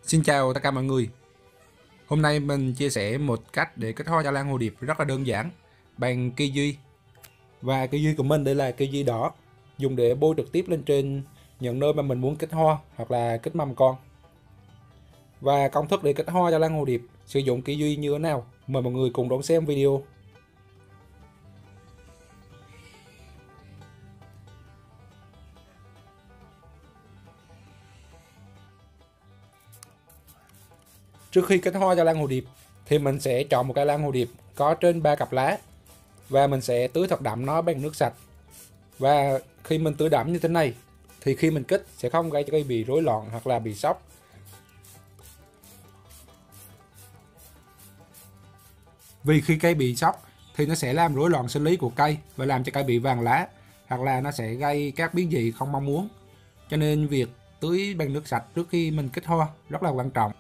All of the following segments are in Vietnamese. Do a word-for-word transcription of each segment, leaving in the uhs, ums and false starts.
Xin chào tất cả mọi người. Hôm nay mình chia sẻ một cách để kết hoa cho lan hồ điệp rất là đơn giản bằng cây duy. Và cây duy của mình đây là cây duy đỏ, dùng để bôi trực tiếp lên trên những nơi mà mình muốn kết hoa hoặc là kết mầm con. Và công thức để kết hoa cho lan hồ điệp sử dụng cây duy như thế nào, mời mọi người cùng đón xem video. Trước khi kết hoa cho lan hồ điệp thì mình sẽ chọn một cây lan hồ điệp có trên ba cặp lá và mình sẽ tưới thật đậm nó bằng nước sạch. Và khi mình tưới đẫm như thế này thì khi mình kết sẽ không gây cho cây bị rối loạn hoặc là bị sốc. Vì khi cây bị sốc thì nó sẽ làm rối loạn sinh lý của cây và làm cho cây bị vàng lá, hoặc là nó sẽ gây các biến dị không mong muốn. Cho nên việc tưới bằng nước sạch trước khi mình kết hoa rất là quan trọng.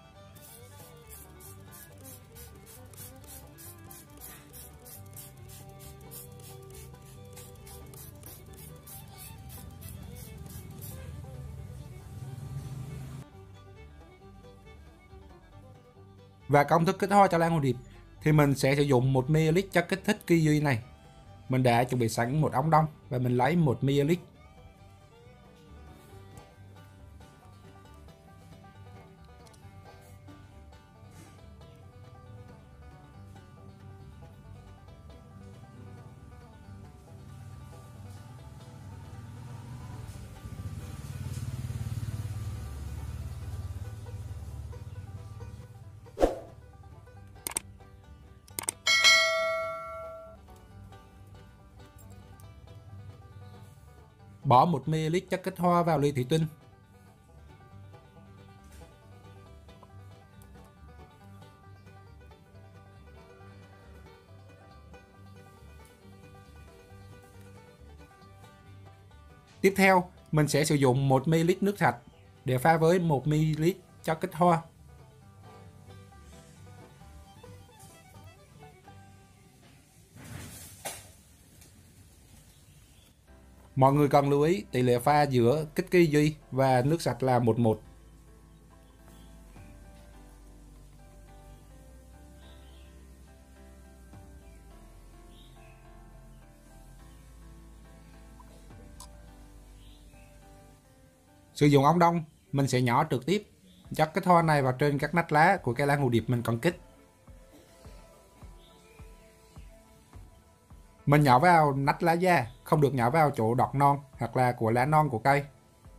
Và công thức kết hoa cho lan hồ điệp thì mình sẽ sử dụng một mi-li-lít chất kích thích cây duy này. Mình đã chuẩn bị sẵn một ống đông và mình lấy một mi-li-lít. Bỏ một mi-li-lít chất kích hoa vào ly thủy tinh. Tiếp theo, mình sẽ sử dụng một mi-li-lít nước sạch để pha với một mi-li-lít chất kích hoa. Mọi người cần lưu ý tỷ lệ pha giữa kích cây duy và nước sạch là một một. Sử dụng ống đông, mình sẽ nhỏ trực tiếp chất kích hoa này vào trên các nách lá của cây lan hồ điệp mình cần kích. Mình nhỏ vào nách lá già, không được nhỏ vào chỗ đọt non hoặc là của lá non của cây.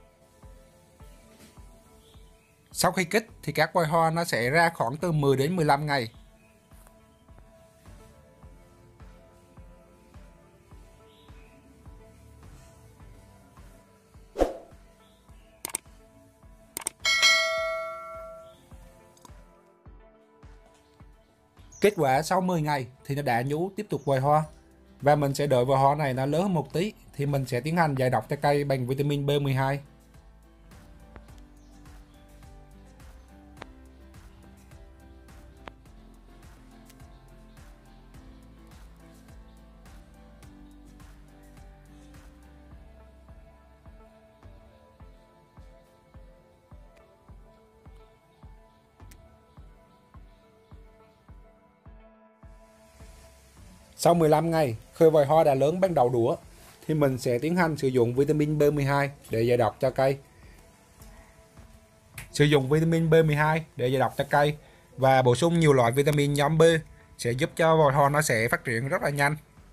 Sau khi kích thì các bông hoa nó sẽ ra khoảng từ mười đến mười lăm ngày. Kết quả sau mười ngày thì nó đã nhú tiếp tục vòi hoa. Và mình sẽ đợi vòi hoa này nó lớn một tí thì mình sẽ tiến hành giải độc cho cây bằng vitamin B mười hai. Sau mười lăm ngày, khi vòi hoa đã lớn ban đầu đũa thì mình sẽ tiến hành sử dụng vitamin B mười hai để giải độc cho cây. Sử dụng vitamin B mười hai để giải độc cho cây và bổ sung nhiều loại vitamin nhóm B sẽ giúp cho vòi hoa nó sẽ phát triển rất là nhanh.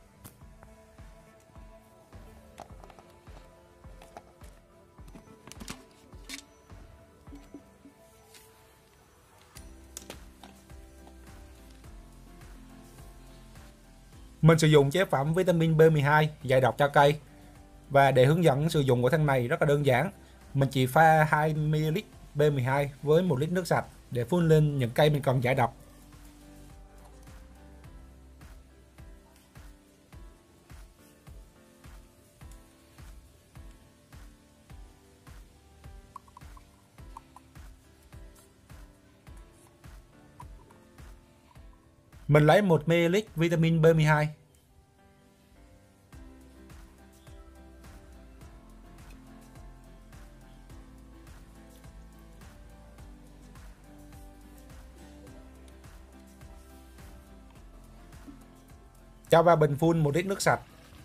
Mình sử dụng chế phẩm vitamin B mười hai giải độc cho cây. Và để hướng dẫn sử dụng của thằng này rất là đơn giản. Mình chỉ pha hai mi-li-lít B mười hai với một lít nước sạch để phun lên những cây mình cần giải độc. Mình lấy một mi-li-lít vitamin B mười hai. Cho vào bình phun một lít nước sạch.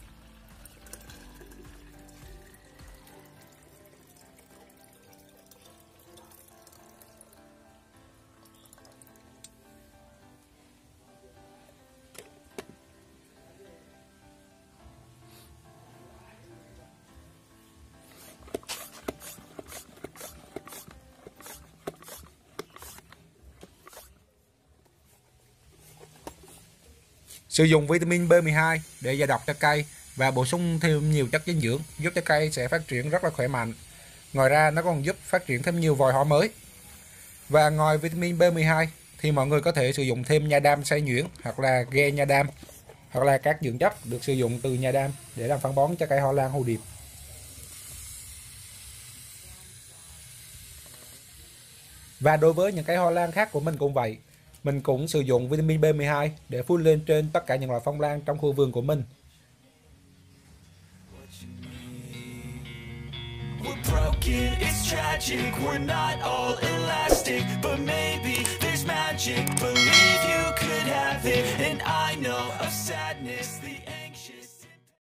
Sử dụng vitamin B mười hai để giải độc cho cây và bổ sung thêm nhiều chất dinh dưỡng, giúp cho cây sẽ phát triển rất là khỏe mạnh. Ngoài ra nó còn giúp phát triển thêm nhiều vòi hoa mới. Và ngoài vitamin B mười hai thì mọi người có thể sử dụng thêm nha đam xay nhuyễn hoặc là ge nha đam, hoặc là các dưỡng chất được sử dụng từ nha đam để làm phân bón cho cây hoa lan hồ điệp. Và đối với những cây hoa lan khác của mình cũng vậy. Mình cũng sử dụng vitamin B mười hai để phun lên trên tất cả những loại phong lan trong khu vườn của mình. We're broken, it's tragic, we're not all elastic, but maybe there's magic, believe you could have it, and I know of sadness, the